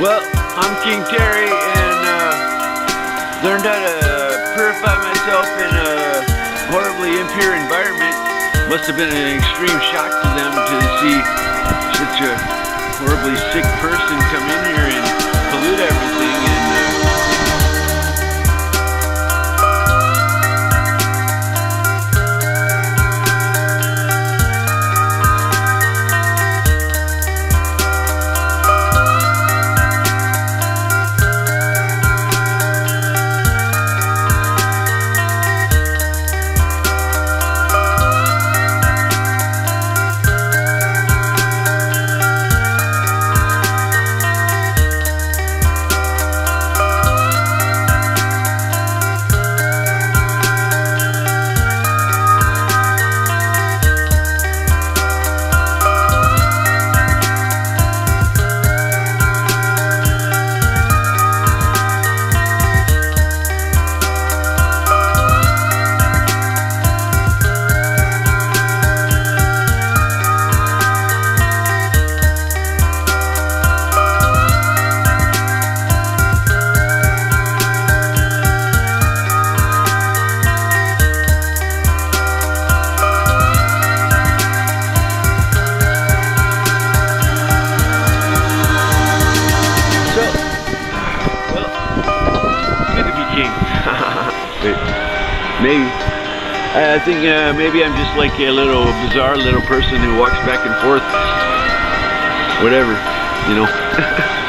Well, I'm King Terry, and learned how to purify myself in a horribly impure environment. Must have been an extreme shock to them to see such a horribly sick person come in here and pollute everything. Maybe. I think maybe I'm just like a little bizarre little person who walks back and forth. Whatever, you know.